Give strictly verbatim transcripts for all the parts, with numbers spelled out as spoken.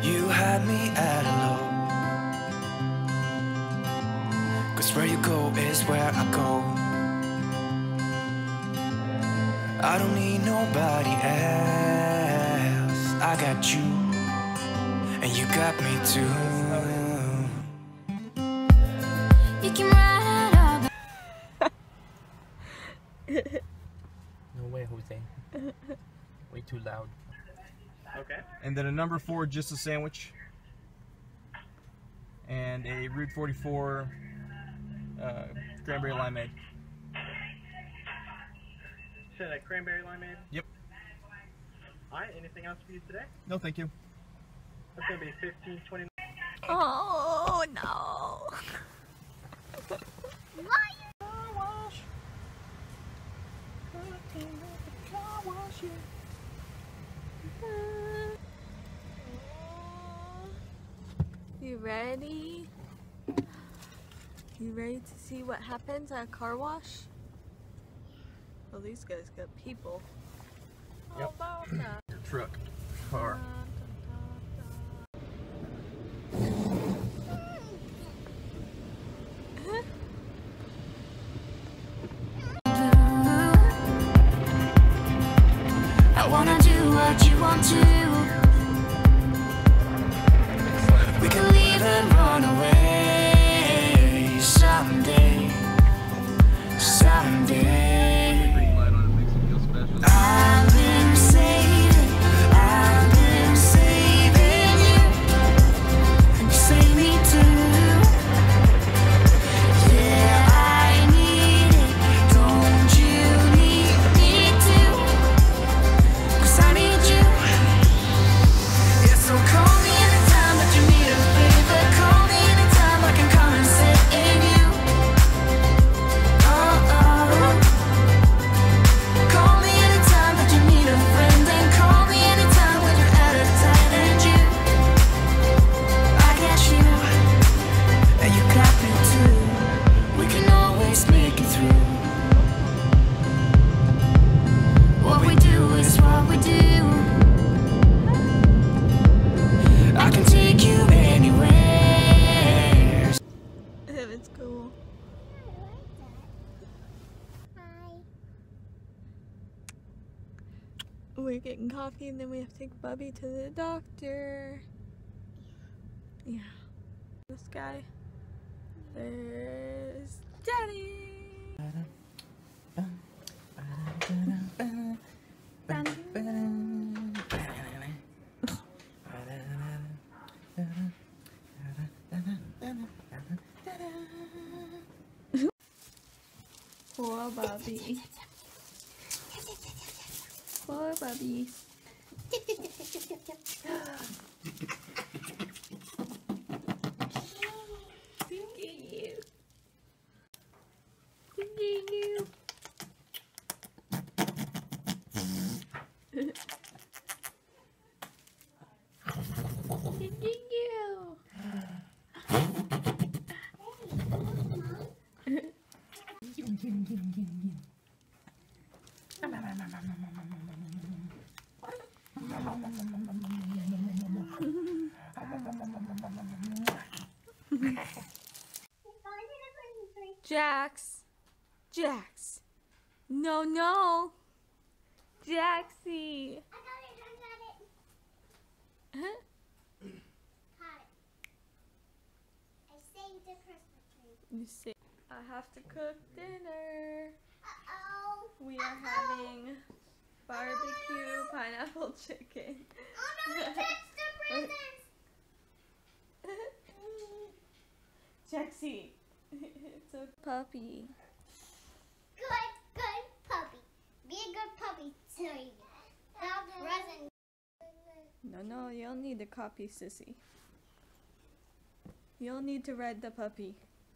You had me at a low, 'cause where you go is where I go. I don't need nobody else. I got you, and you got me too. You can ride all the No way, Jose. Way too loud. Okay. And then a number four, just a sandwich. And a Route forty-four uh, cranberry limeade. So that cranberry limeade? Yep. Alright, anything else for you today? No, thank you. That's gonna be fifteen twenty. Oh no. Why? Car wash. Car wash, yeah. You ready? You ready to see what happens at a car wash? Well, these guys got people. How Yep. about that? Your truck. Car. I wanna do what you want to. We can leave and run away someday, someday. Green light on it makes it feel special. I've been saving, I've been saving you, and you save me too. Yeah, I need it, don't you need me too? 'Cause I need you. Yeah, so call me anytime that you need a favor. Call me anytime I can come and save you. Oh, oh. Call me anytime that you need a friend. And call me anytime when you're at a tight end. You, I got you, and you got me too. We can always make it through. What we do is what we do. I can take you anywhere. It's cool. We're getting coffee and then we have to take Bubby to the doctor. Yeah. This guy. There's Daddy. Poor Bubby. Poor Bubby. Thinking you. Thinking you. Thinking you. Jax. Jax. No, no. Jaxie. I got it, I got it. Huh? Got it. I saved the Christmas tree. You see, I have to cook dinner. Uh-oh. We are having barbecue pineapple chicken. Oh no, I touched the presents. Jaxie, it's a puppy. Good, good puppy. Be a good puppy, sorry. Now present. No, no, you don't need to copy, sissy. You'll need to ride the puppy.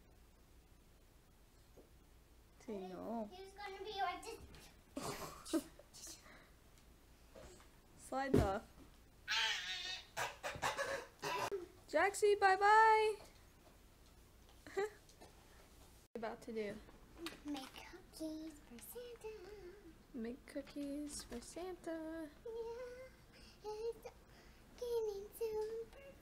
Say no. Who's gonna be your dis- Slide off. Jaxie, bye bye. What are you about to do? Make cookies for Santa. Make cookies for Santa. Yeah, it's getting so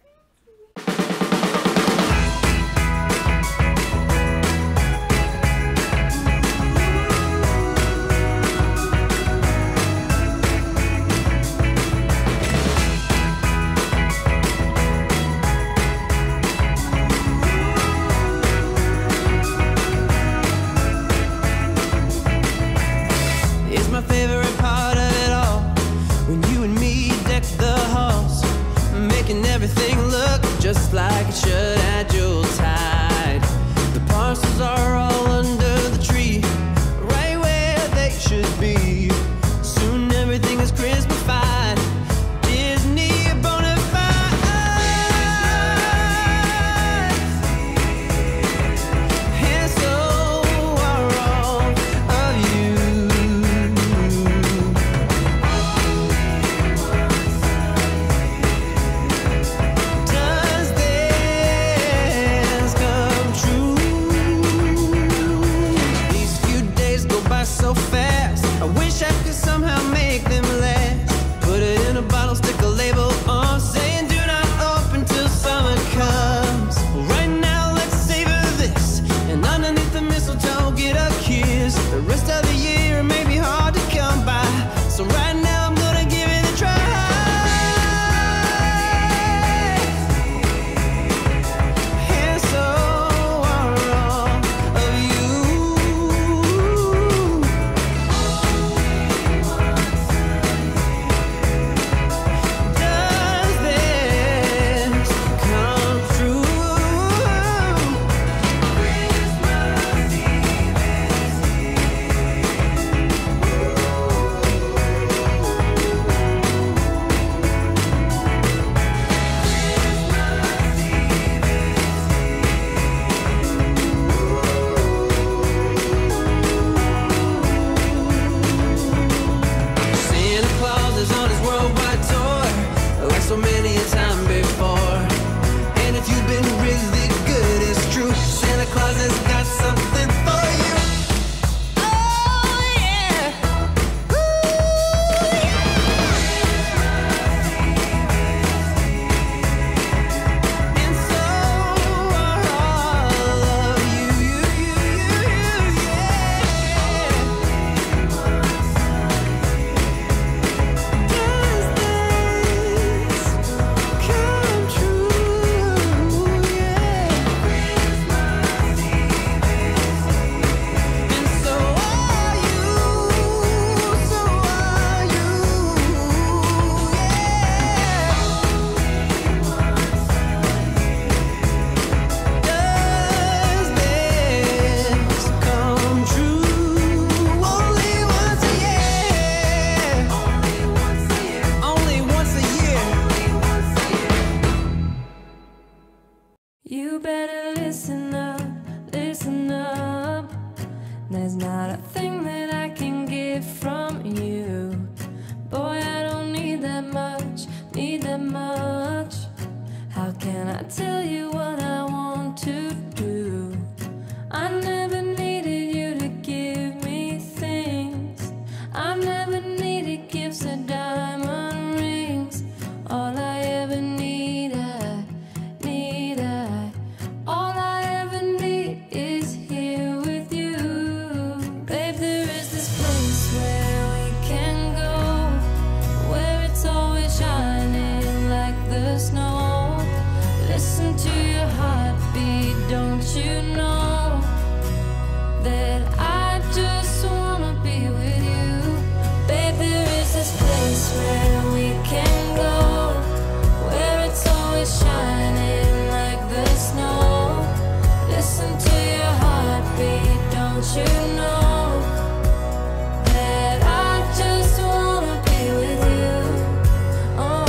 heartbeat. Don't you know that I just wanna be with you? Oh,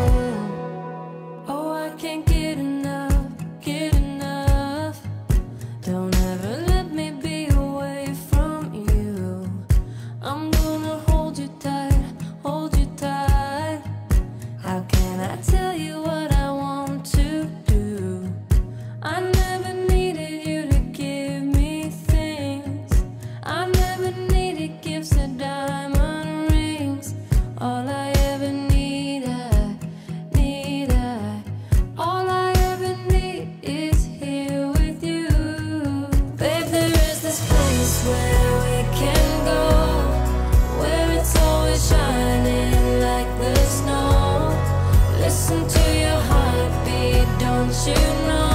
oh, I can't get enough, get enough. Don't ever let me be away from you. I'm gonna hold you tight, hold you tight. How can I tell you what I want to do? I never needed you to give me things. I never needed gifts or diamond rings. All I ever need, I need, I all I ever need is here with you. Babe, there is this place where we can go, where it's always shining like the snow. Listen to your heartbeat, don't you know